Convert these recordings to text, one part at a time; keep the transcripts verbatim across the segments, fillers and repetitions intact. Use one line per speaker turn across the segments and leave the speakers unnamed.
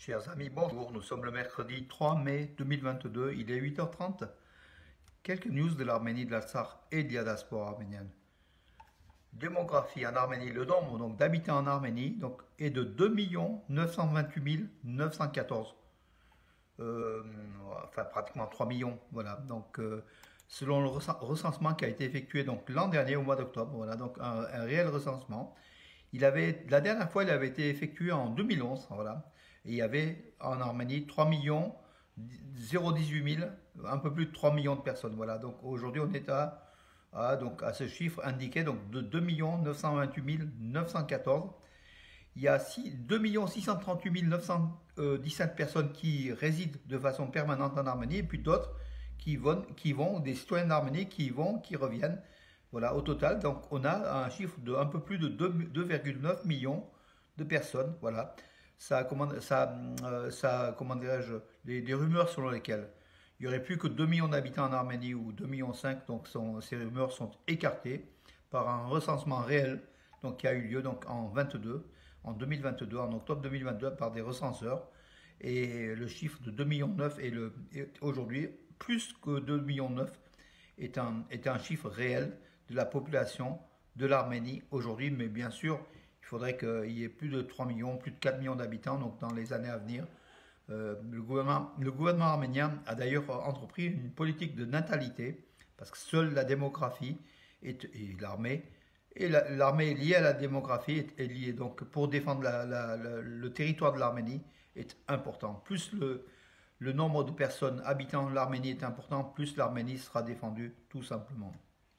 Chers amis, bonjour, nous sommes le mercredi trois mai deux mille vingt-deux, il est huit heures trente. Quelques news de l'Arménie, de l'Artsakh et de la diaspora arménienne. Démographie en Arménie, le nombre donc d'habitants en Arménie donc, est de deux millions neuf cent vingt-huit mille neuf cent quatorze. Euh, enfin pratiquement trois millions, voilà. Donc euh, selon le recensement qui a été effectué donc l'an dernier au mois d'octobre, voilà, donc un, un réel recensement. Il avait, la dernière fois, il avait été effectué en deux mille onze, voilà. Et il y avait en Arménie trois millions zéro dix-huit mille, un peu plus de trois millions de personnes. Voilà. Donc aujourd'hui, on est à, à, donc à ce chiffre indiqué donc de deux millions neuf cent vingt-huit mille neuf cent quatorze. Il y a deux millions six cent trente-huit mille neuf cent dix-sept personnes qui résident de façon permanente en Arménie, et puis d'autres qui vont, qui vont, des citoyens d'Arménie qui vont, qui reviennent. Voilà, au total, donc on a un chiffre de un peu plus de deux virgule neuf millions de personnes. Voilà, ça, comment, ça, euh, ça comment dirais-je, les, les rumeurs selon lesquelles il n'y aurait plus que deux millions d'habitants en Arménie ou deux virgule cinq millions, donc sont, ces rumeurs sont écartées par un recensement réel donc, qui a eu lieu donc, en, vingt-deux, en deux mille vingt-deux, en octobre deux mille vingt-deux, par des recenseurs. Et le chiffre de deux virgule neuf millions est, est aujourd'hui plus que deux virgule neuf millions est un, est un chiffre réel de la population de l'Arménie aujourd'hui, mais bien sûr, il faudrait qu'il y ait plus de trois millions, plus de quatre millions d'habitants donc dans les années à venir. Euh, le, gouvernement, le gouvernement arménien a d'ailleurs entrepris une politique de natalité, parce que seule la démographie est, et l'armée, et l'armée liée à la démographie est, est liée, donc pour défendre la, la, la, le territoire de l'Arménie est important. Plus le, le nombre de personnes habitant l'Arménie est important, plus l'Arménie sera défendue tout simplement.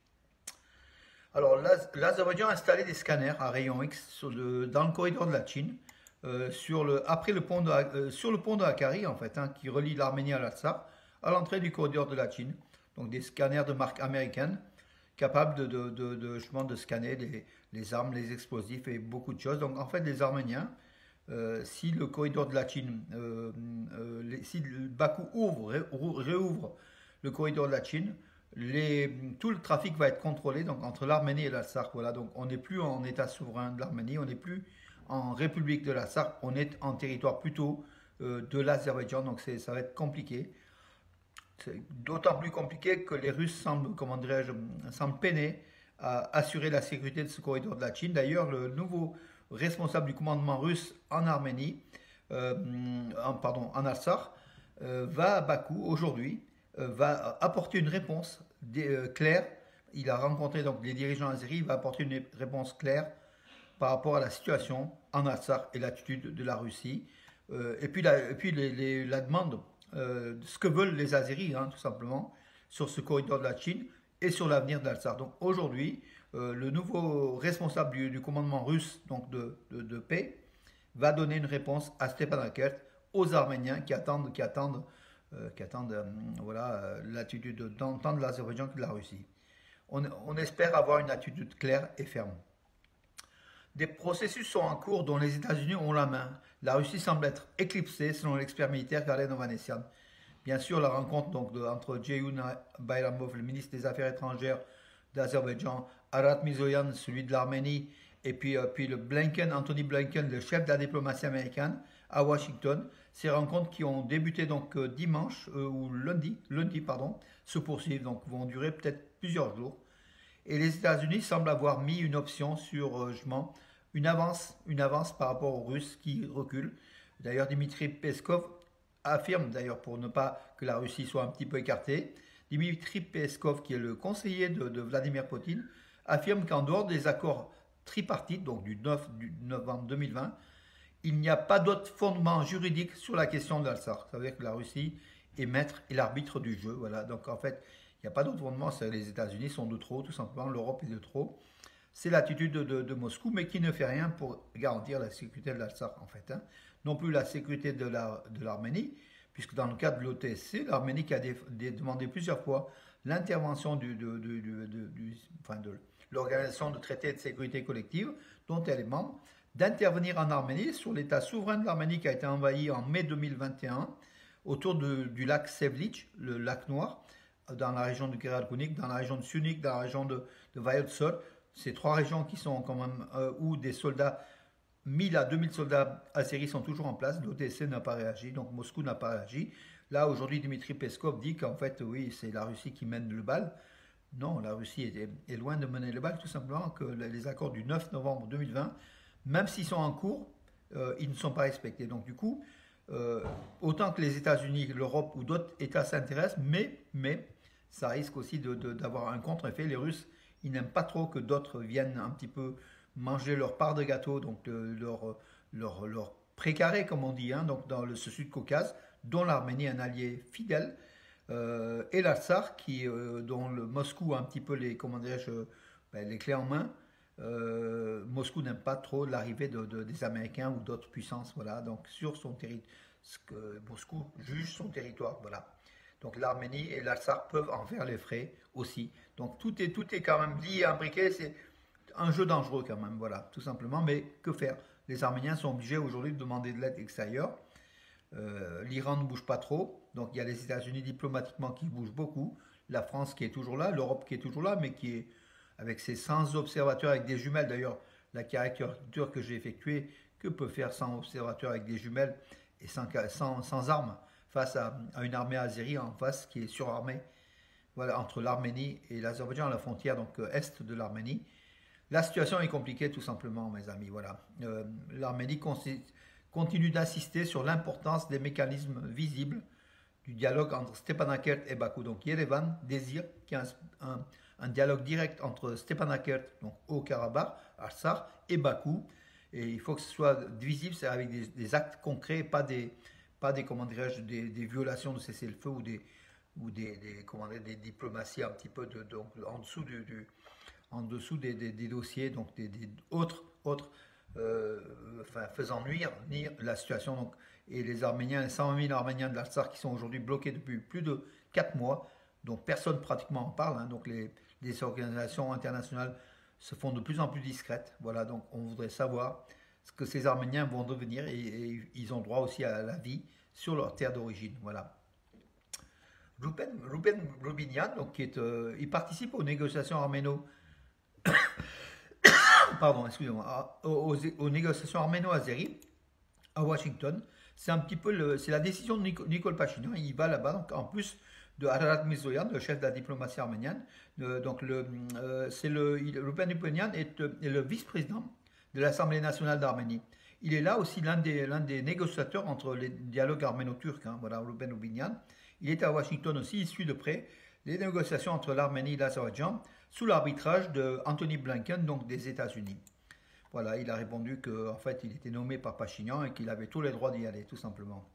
Alors, l'Azerbaïdjan a installé des scanners à rayon X sur le, dans le corridor de la Chine, euh, sur, le, après le pont de, euh, sur le pont de Hakkari, en fait, hein, qui relie l'Arménie à l'Artsakh, à l'entrée du corridor de la Chine. Donc, des scanners de marque américaine, capables de, de, de, de, de, de scanner les, les armes, les explosifs et beaucoup de choses. Donc, en fait, les Arméniens, euh, si le corridor de la Chine, euh, euh, les, si le Bakou ouvre, ré, réouvre le corridor de la Chine, Les, tout le trafic va être contrôlé donc, entre l'Arménie et l'Artsakh. Voilà, donc on n'est plus en état souverain de l'Arménie, on n'est plus en république de l'Artsakh, on est en territoire plutôt euh, de l'Azerbaïdjan, donc ça va être compliqué. C'est d'autant plus compliqué que les Russes semblent, comment dirais-je, semblent peiner à assurer la sécurité de ce corridor de la Chine. D'ailleurs, le nouveau responsable du commandement russe en Arménie, euh, en, pardon, en Artsakh, euh, va à Bakou aujourd'hui, va apporter une réponse claire. Il a rencontré donc les dirigeants azéris, il va apporter une réponse claire par rapport à la situation en Artsakh et l'attitude de la Russie. Euh, et puis, la, et puis les, les, la demande, euh, de ce que veulent les Azéris, hein, tout simplement, sur ce corridor de la Chine et sur l'avenir de l'Artsakh. Donc aujourd'hui, euh, le nouveau responsable du, du commandement russe donc de, de, de paix va donner une réponse à Stepanakert, aux Arméniens qui attendent, qui attendent Euh, qui attendent euh, voilà, euh, l'attitude tant de l'Azerbaïdjan que de la Russie. On, on espère avoir une attitude claire et ferme. Des processus sont en cours dont les États-Unis ont la main. La Russie semble être éclipsée selon l'expert militaire Galen Ovanessian. Bien sûr, la rencontre donc, de, entre Ceyhun Bayramov, le ministre des Affaires étrangères d'Azerbaïdjan, Arat Mirzoyan, celui de l'Arménie, et puis, euh, puis le Blinken, Anthony Blinken, le chef de la diplomatie américaine, à Washington. Ces rencontres qui ont débuté donc euh, dimanche euh, ou lundi, lundi pardon, se poursuivent, donc vont durer peut-être plusieurs jours. Et les États-Unis semblent avoir mis une option sur euh, une avance, une avance par rapport aux Russes qui reculent. D'ailleurs, Dimitri Peskov affirme, d'ailleurs pour ne pas que la Russie soit un petit peu écartée, Dimitri Peskov, qui est le conseiller de, de Vladimir Poutine, affirme qu'en dehors des accords tripartites, donc du neuf novembre deux mille vingt, il n'y a pas d'autre fondement juridique sur la question de l'Artsakh. Ça veut dire que la Russie est maître et l'arbitre du jeu. Voilà. Donc en fait, il n'y a pas d'autre fondement. Les États-Unis sont de trop, tout simplement. L'Europe est de trop. C'est l'attitude de, de, de Moscou, mais qui ne fait rien pour garantir la sécurité de l'Artsakh, en fait. Hein. Non plus la sécurité de l'Arménie, la, puisque dans le cadre de l'O T S C, l'Arménie qui a des, des, demandé plusieurs fois l'intervention du, de, de, de, de, du, enfin de l'Organisation de traité de sécurité collective, dont elle est membre, d'intervenir en Arménie sur l'état souverain de l'Arménie qui a été envahi en mai deux mille vingt et un autour de, du lac Sevlich, le lac Noir, dans la région de Geralkunik, dans la région de Sunik, dans la région de, de Vayotsol. Ces trois régions qui sont quand même euh, où des soldats mille à deux mille soldats azéris sont toujours en place, l'O T C n'a pas réagi, donc Moscou n'a pas réagi. Là, aujourd'hui, Dmitri Peskov dit qu'en fait, oui, c'est la Russie qui mène le bal. Non, la Russie est, est loin de mener le bal, tout simplement que les accords du neuf novembre deux mille vingt, même s'ils sont en cours, euh, ils ne sont pas respectés. Donc du coup, euh, autant que les États-Unis, l'Europe ou d'autres États s'intéressent, mais, mais ça risque aussi d'avoir un contre-effet. Les Russes, ils n'aiment pas trop que d'autres viennent un petit peu manger leur part de gâteau, donc euh, leur, leur, leur précaré, comme on dit, hein, donc dans le, ce Sud-Caucase, dont l'Arménie est un allié fidèle, euh, et l'Artsakh, qui, euh, dont le Moscou a un petit peu les, comment dirais-je, ben, les clés en main. Euh, Moscou n'aime pas trop l'arrivée de, de, des Américains ou d'autres puissances, voilà, donc sur son territoire, Moscou juge son territoire, voilà. Donc l'Arménie et l'Artsakh peuvent en faire les frais aussi. Donc tout est, tout est quand même lié, imbriqué, c'est un jeu dangereux quand même, voilà, tout simplement. Mais que faire? Les Arméniens sont obligés aujourd'hui de demander de l'aide extérieure. Euh, L'Iran ne bouge pas trop, donc il y a les États-Unis diplomatiquement qui bougent beaucoup, la France qui est toujours là, l'Europe qui est toujours là, mais qui est avec ses cent observateurs avec des jumelles. D'ailleurs, la caricature que j'ai effectuée, que peut faire cent observateurs avec des jumelles et sans, sans, sans armes face à, à une armée azérie en face qui est surarmée, voilà, entre l'Arménie et l'Azerbaïdjan, à la frontière donc euh, est de l'Arménie. La situation est compliquée tout simplement, mes amis. Voilà, euh, l'Arménie continue d'insister sur l'importance des mécanismes visibles du dialogue entre Stepanakert et Bakou. Donc Yerevan désire qu'il y ait un, un, un dialogue direct entre Stepanakert, donc Haut-Karabakh, Artsakh, et Bakou. Et il faut que ce soit visible, c'est avec des, des actes concrets, pas des, pas des, comment dirais-je, des, des violations de cessez-le-feu ou des, ou des, des, comment dire, des diplomaties un petit peu de, donc, en dessous du, du en dessous des, des, des dossiers, donc des, des autres, autres, euh, enfin, faisant nuire, nuire la situation. Donc, et les Arméniens, les cent vingt mille Arméniens de l'Artsakh qui sont aujourd'hui bloqués depuis plus de quatre mois, donc personne pratiquement en parle, hein, donc les, les organisations internationales se font de plus en plus discrètes. Voilà, donc on voudrait savoir ce que ces Arméniens vont devenir et, et ils ont droit aussi à la vie sur leur terre d'origine. Voilà. Ruben, Ruben Rubinian, donc, qui est, euh, il participe aux négociations arméno pardon, excusez-moi, aux, aux négociations arméno-azéries à Washington. C'est un petit peu le, c'est la décision de Nicole Pachinian. Il va là-bas, donc en plus de Ararat Mirzoyan, le chef de la diplomatie arménienne. Euh, donc le, euh, c'est le, Ruben Rubinian est, est le vice-président de l'Assemblée nationale d'Arménie. Il est là aussi l'un des, l'un des négociateurs entre les dialogues arméno-turcs. Hein, voilà, Ruben Rubinian. Il est à Washington aussi, il suit de près les négociations entre l'Arménie et l'Azerbaïdjan sous l'arbitrage de Anthony Blinken, donc des États-Unis. Voilà, il a répondu qu'en fait, il était nommé par Pachinian et qu'il avait tous les droits d'y aller, tout simplement.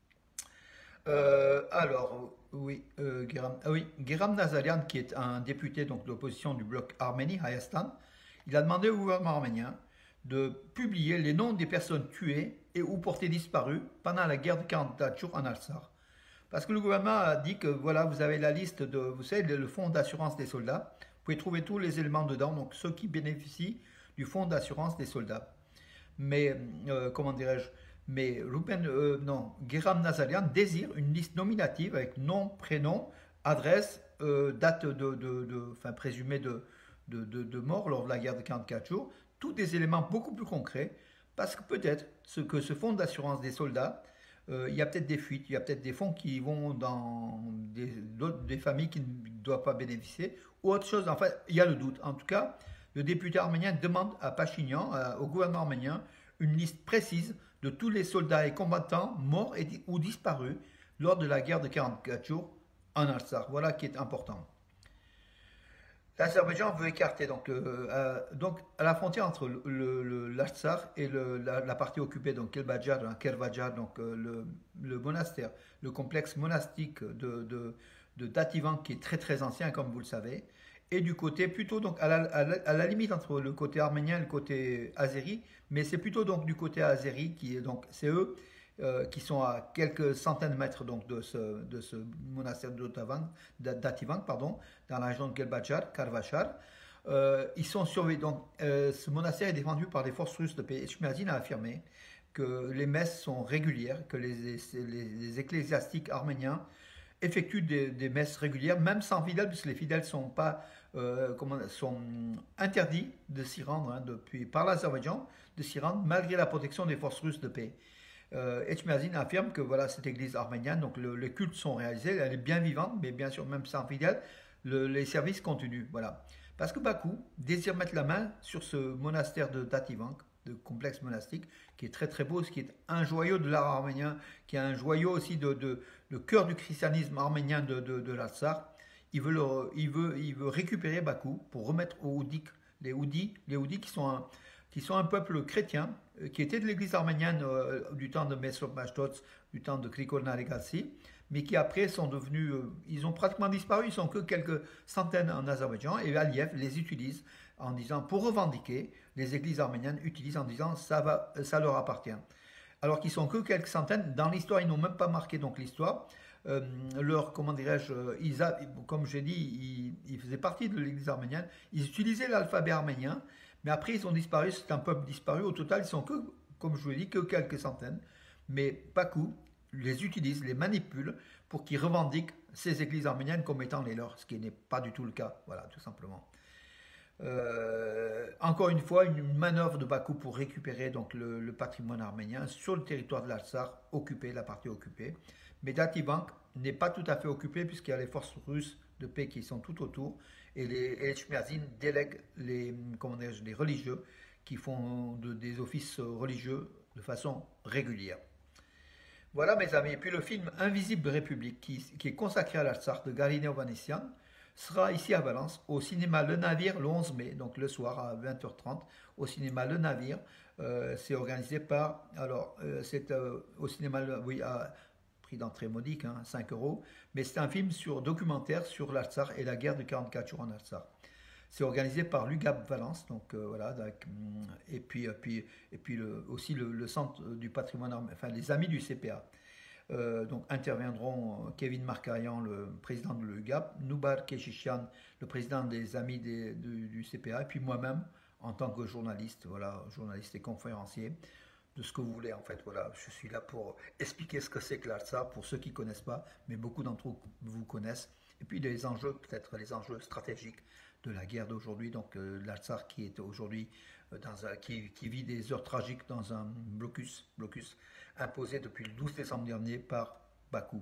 Euh, alors, oui, euh, Geram, ah oui, Geram Nazarian, qui est un député donc, de l'opposition du bloc Arménie, Hayastan, il a demandé au gouvernement arménien de publier les noms des personnes tuées et ou portées disparues pendant la guerre de quarante-quatre jours en Artsakh. Parce que le gouvernement a dit que voilà, vous avez la liste de, vous savez, le fonds d'assurance des soldats. Vous pouvez trouver tous les éléments dedans, donc ceux qui bénéficient du fonds d'assurance des soldats. Mais, euh, comment dirais-je, mais Ruben, euh, non, Geram Nazarian désire une liste nominative avec nom, prénom, adresse, euh, date de, de, de, enfin, présumée de, de, de, de mort lors de la guerre de quarante-quatre jours, tous des éléments beaucoup plus concrets, parce que peut-être ce que ce fonds d'assurance des soldats, Euh, il y a peut-être des fuites, il y a peut-être des fonds qui vont dans des, des familles qui ne doivent pas bénéficier, ou autre chose. Enfin, il y a le doute. En tout cas, le député arménien demande à Pachinian, à, au gouvernement arménien, une liste précise de tous les soldats et combattants morts et, ou disparus lors de la guerre de quarante-quatre jours en Artsakh. Voilà qui est important. L'Azerbaïdjan veut écarter donc, euh, euh, donc à la frontière entre l'Artsakh et le, la, la partie occupée, donc Kelbadjar, hein, Kervadjar, donc euh, le, le monastère, le complexe monastique de, de, de Dativan qui est très très ancien comme vous le savez, et du côté plutôt donc à la, à la, à la limite entre le côté arménien et le côté azéri, mais c'est plutôt donc du côté azéri qui est donc c'est eux Euh, qui sont à quelques centaines de mètres donc, de, ce, de ce monastère de Dativan, pardon, dans la région de Gelbadjar, Karvachar. Euh, ils sont surveillés. Donc, euh, ce monastère est défendu par les forces russes de paix. Echmiadzin a affirmé que les messes sont régulières, que les, les, les ecclésiastiques arméniens effectuent des, des messes régulières, même sans fidèles, puisque les fidèles ne sont pas euh, comment, sont interdits de s'y rendre hein, depuis, par l'Azerbaïdjan, de s'y rendre malgré la protection des forces russes de paix. Euh, Etchmiadzin affirme que voilà, cette église arménienne, donc le, les cultes sont réalisés, elle est bien vivante, mais bien sûr, même sans fidèles, le, les services continuent. Voilà. Parce que Bakou désire mettre la main sur ce monastère de Tativank, de complexe monastique, qui est très très beau, ce qui est un joyau de l'art arménien, qui est un joyau aussi de, de, de cœur du christianisme arménien de, de, de l'Artsakh. Il veut, le, il, veut, il veut récupérer Bakou pour remettre aux Oudis, les Oudis, les Oudis qui sont un, qui sont un peuple chrétien, euh, qui était de l'église arménienne euh, du temps de Mesrop Mashtots, du temps de Grigor Naregatsi, mais qui après sont devenus, euh, ils ont pratiquement disparu, ils sont que quelques centaines en Azerbaïdjan, et Aliyev les utilise en disant, pour revendiquer, les églises arméniennes utilisent en disant, ça, va, ça leur appartient. Alors qu'ils sont que quelques centaines, dans l'histoire, ils n'ont même pas marqué donc l'histoire. Euh, leur, comment dirais-je, ils a, comme j'ai dit, ils, ils faisaient partie de l'église arménienne, ils utilisaient l'alphabet arménien, mais après ils ont disparu, c'est un peuple disparu, au total ils sont que, comme je vous l'ai dit, que quelques centaines, mais Bakou les utilise, les manipule pour qu'ils revendiquent ces églises arméniennes comme étant les leurs, ce qui n'est pas du tout le cas, voilà, tout simplement. Euh, encore une fois, une manœuvre de Bakou pour récupérer donc le, le patrimoine arménien sur le territoire de l'Artsakh, occupé, la partie occupée. Mais Tativank n'est pas tout à fait occupé puisqu'il y a les forces russes de paix qui sont tout autour et les Etchmiadzin délèguent les, comment les religieux qui font de, des offices religieux de façon régulière. Voilà mes amis, et puis le film Invisible République qui, qui est consacré à l'Artsakh de Galine Ovanessian sera ici à Valence au cinéma Le Navire le onze mai, donc le soir à vingt heures trente au cinéma Le Navire. Euh, c'est organisé par, alors euh, c'est euh, au cinéma, oui, à prix d'entrée modique, hein, cinq euros, mais c'est un film sur documentaire sur l'Artsakh et la guerre de quarante-quatre jours en Artsakh. C'est organisé par l'U G A P Valence, donc euh, voilà, donc, et puis, puis, et puis le, aussi le, le centre du patrimoine, enfin les amis du C P A. Euh, donc interviendront Kevin Markarian, le président de l'U G A P, Noubar Keshishian, le président des amis des, du, du C P A, et puis moi-même en tant que journaliste, voilà, journaliste et conférencier, de ce que vous voulez en fait. Voilà, je suis là pour expliquer ce que c'est que l'Artsakh pour ceux qui ne connaissent pas, mais beaucoup d'entre vous connaissent. Et puis les enjeux, peut-être les enjeux stratégiques de la guerre d'aujourd'hui, donc euh, l'Artsakh qui est aujourd'hui euh, dans un, qui, qui vit des heures tragiques dans un blocus, blocus imposé depuis le douze décembre dernier par Bakou.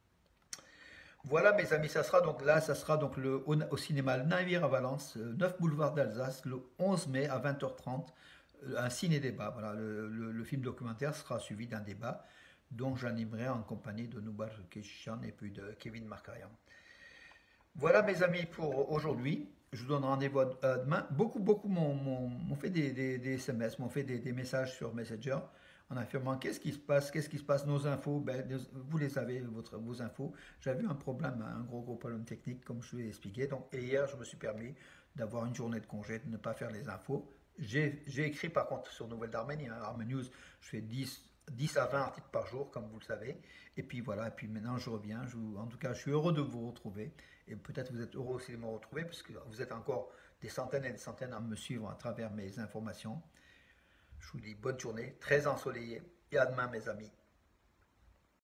Voilà mes amis, ça sera donc là, ça sera donc le, au, au cinéma Le Navire à Valence, neuf boulevard d'Alsace, le onze mai à vingt heures trente, un ciné-débat. Voilà, le, le, le film documentaire sera suivi d'un débat dont j'animerai en compagnie de Noubar Keshishian et puis de Kevin Markarian. Voilà mes amis pour aujourd'hui. Je vous donne rendez-vous demain. Beaucoup, beaucoup m'ont fait des, des, des S M S, m'ont fait des, des messages sur Messenger en affirmant qu'est-ce qui se passe, qu'est-ce qui se passe, nos infos, ben, vous les avez, votre, vos infos. J'avais eu un problème, un gros gros problème technique, comme je vous l'ai expliqué. Donc, et hier, je me suis permis d'avoir une journée de congé, de ne pas faire les infos. J'ai écrit par contre sur Nouvelles d'Arménie, hein, Armen News, je fais dix, dix à vingt articles par jour, comme vous le savez. Et puis voilà, et puis maintenant je reviens. Je vous, en tout cas, je suis heureux de vous retrouver. Et peut-être vous êtes heureux aussi de me retrouver, parce que vous êtes encore des centaines et des centaines à me suivre à travers mes informations. Je vous dis bonne journée, très ensoleillée, et à demain mes amis.